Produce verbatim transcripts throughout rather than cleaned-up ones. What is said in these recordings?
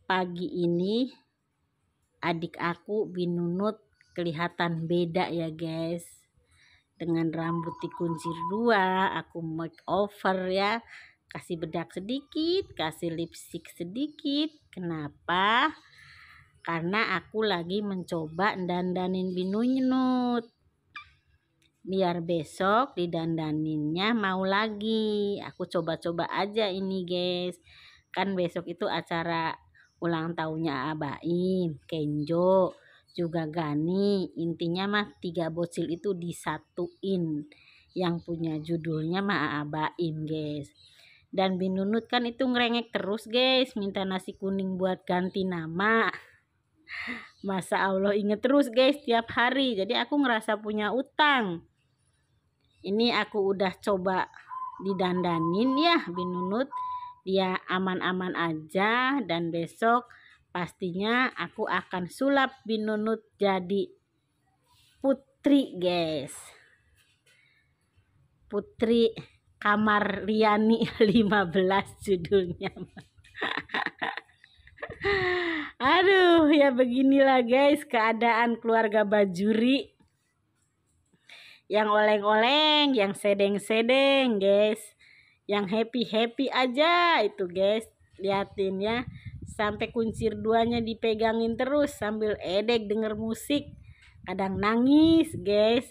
pagi ini adik aku Binunut kelihatan beda ya guys, dengan rambut dikuncir dua. Aku make over ya, kasih bedak sedikit, kasih lipstick sedikit. Kenapa? Karena aku lagi mencoba dandanin Binunut, biar besok didandaninnya mau lagi. Aku coba-coba aja ini guys, kan besok itu acara ulang tahunnya Abaim, Kenjo, juga Gani. Intinya mah tiga bocil itu disatuin, yang punya judulnya mah Abaim guys. Dan Binunut kan itu ngerengek terus guys, minta nasi kuning buat ganti nama. Masa Allah inget terus guys tiap hari, jadi aku ngerasa punya utang. Ini aku udah coba didandanin ya Binunut, dia aman-aman aja. Dan besok pastinya aku akan sulap Binunut jadi putri guys, Putri Kamar Riani lima belas judulnya. Aduh ya beginilah guys keadaan keluarga Bajuri, yang oleng-oleng, yang sedeng-sedeng guys, yang happy-happy aja itu guys. Liatin ya, sampai kuncir duanya dipegangin terus sambil edek denger musik, kadang nangis guys.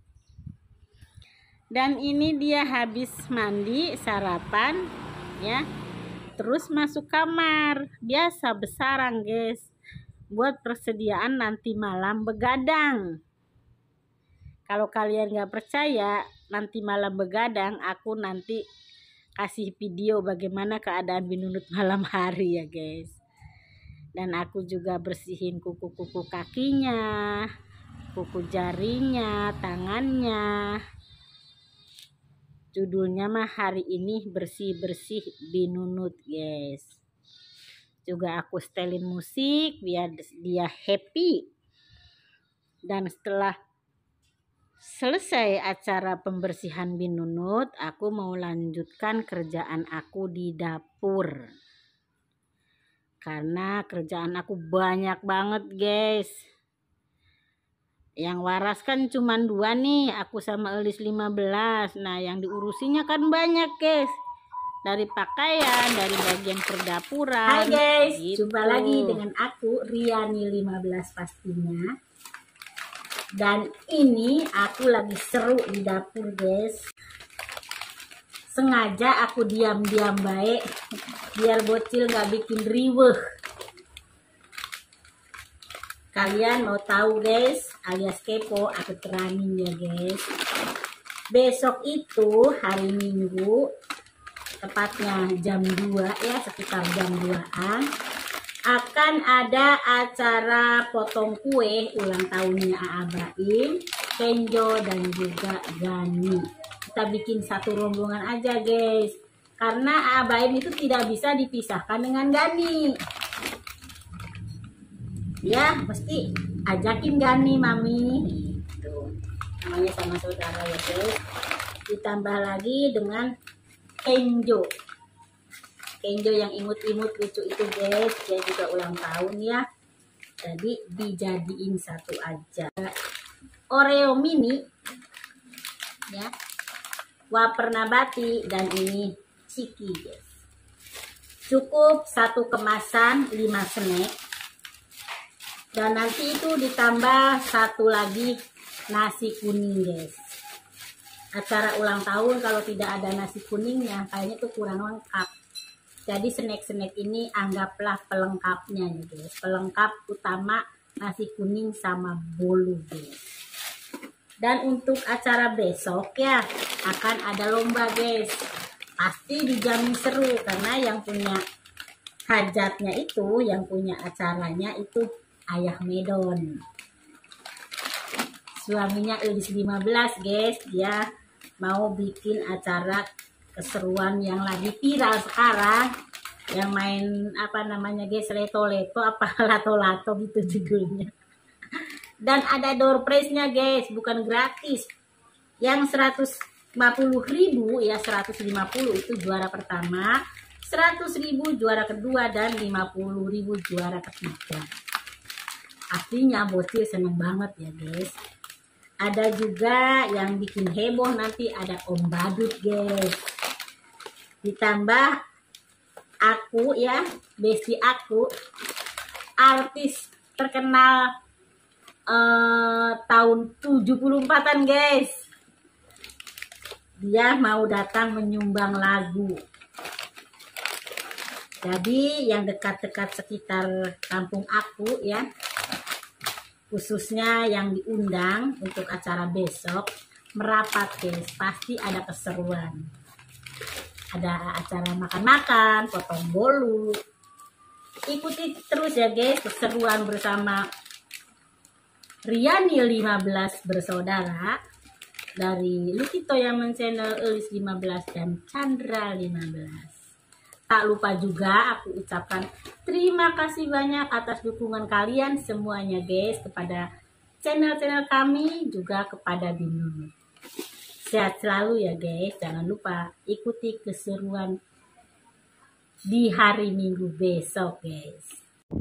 Dan ini dia habis mandi sarapan ya, terus masuk kamar biasa besarang guys, buat persediaan nanti malam begadang. Kalau kalian gak percaya nanti malam begadang, aku nanti kasih video bagaimana keadaan Binunut malam hari ya guys. Dan aku juga bersihin kuku-kuku kakinya, kuku jarinya, tangannya. Judulnya mah hari ini bersih-bersih Binunut guys. Juga aku setelin musik biar dia happy. Dan setelah selesai acara pembersihan Binunut, aku mau lanjutkan kerjaan aku di dapur. Karena kerjaan aku banyak banget guys. Yang waras kan cuma dua nih, aku sama Elis lima belas. Nah yang diurusinya kan banyak guys, dari pakaian, dari bagian perdapuran. Hai guys, gitu. Jumpa lagi dengan aku Riani lima belas pastinya. Dan ini aku lagi seru di dapur guys. Sengaja aku diam-diam baik biar bocil gak bikin riweh. Kalian mau tahu guys, alias kepo, aku terangin ya guys. Besok itu hari Minggu, tepatnya jam dua ya, sekitar jam duaan, akan ada acara potong kue ulang tahunnya Abaim, Kenjo, dan juga Gani. Kita bikin satu rombongan aja guys, karena Abaim itu tidak bisa dipisahkan dengan Gani. Ya mesti ajakin Gani mami, tuh namanya sama saudara ya guys. Ditambah lagi dengan Kenjo, Kenjo yang imut-imut lucu itu guys, dia juga ulang tahun ya, jadi dijadiin satu aja. Oreo mini ya, wafer nabati, dan ini ciki guys. Cukup satu kemasan lima snack. Dan nanti itu ditambah satu lagi nasi kuning guys. Acara ulang tahun kalau tidak ada nasi kuningnya kayaknya tuh kurang lengkap. Jadi snack-snack ini anggaplah pelengkapnya nih guys. Pelengkap utama nasi kuning sama bolu guys. Dan untuk acara besok ya, akan ada lomba guys. Pasti dijamin seru karena yang punya hajatnya itu, yang punya acaranya itu Ayah Medon. Suaminya Elis lima belas guys, dia mau bikin acara keseruan yang lagi viral sekarang, yang main apa namanya guys, leto-leto apa lato-lato gitu judulnya. Dan ada door prize-nya guys, bukan gratis. Yang seratus lima puluh ribu ya, seratus lima puluh itu juara pertama. seratus ribu juara kedua dan lima puluh ribu juara ketiga. Artinya bocil seneng banget ya guys. Ada juga yang bikin heboh nanti, ada Om Badut guys. Ditambah aku ya, besti aku, artis terkenal eh, tahun tujuh puluh empatan guys. Dia mau datang menyumbang lagu. Jadi yang dekat-dekat sekitar kampung aku ya, khususnya yang diundang untuk acara besok, merapat guys, pasti ada keseruan. Ada acara makan-makan, potong bolu. Ikuti terus ya guys keseruan bersama Riani lima belas bersaudara dari Lucky Toyaman Channel, Elis lima belas dan Chandra lima belas. Tak lupa juga aku ucapkan terima kasih banyak atas dukungan kalian semuanya guys, kepada channel-channel kami, juga kepada Binun. Sehat selalu ya guys, jangan lupa ikuti keseruan di hari Minggu besok guys.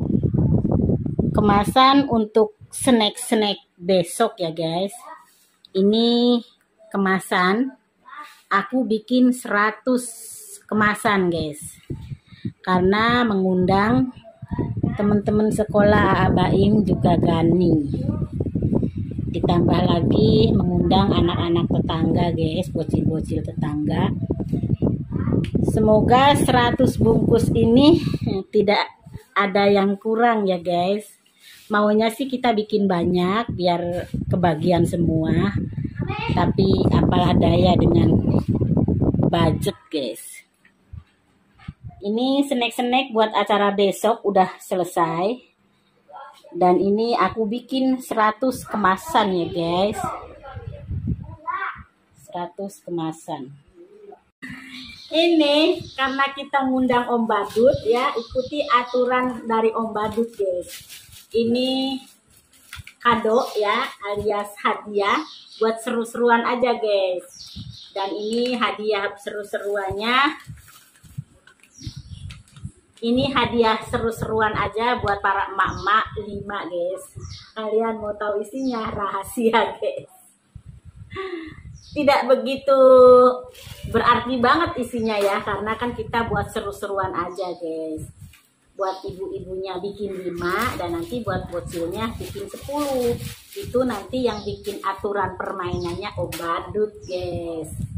Kemasan untuk snack-snack besok ya guys. Ini kemasan, aku bikin seratus kemasan guys, karena mengundang teman-teman sekolah Abaim juga Gani, ditambah lagi mengundang anak-anak tetangga guys, bocil-bocil tetangga. Semoga seratus bungkus ini tidak ada yang kurang ya guys. Maunya sih kita bikin banyak biar kebagian semua, tapi apalah daya dengan budget guys. Ini snack-snack buat acara besok udah selesai. Dan ini aku bikin seratus kemasan ya guys. seratus kemasan. Ini karena kita ngundang Om Badut ya, ikuti aturan dari Om Badut guys. Ini kado ya, alias hadiah buat seru-seruan aja guys. Dan ini hadiah seru-seruannya. Ini hadiah seru-seruan aja buat para emak-emak lima guys. Kalian mau tahu isinya? Rahasia guys. Tidak begitu berarti banget isinya ya, karena kan kita buat seru-seruan aja guys. Buat ibu-ibunya bikin lima dan nanti buat bocilnya bikin sepuluh. Itu nanti yang bikin aturan permainannya Om Badut guys.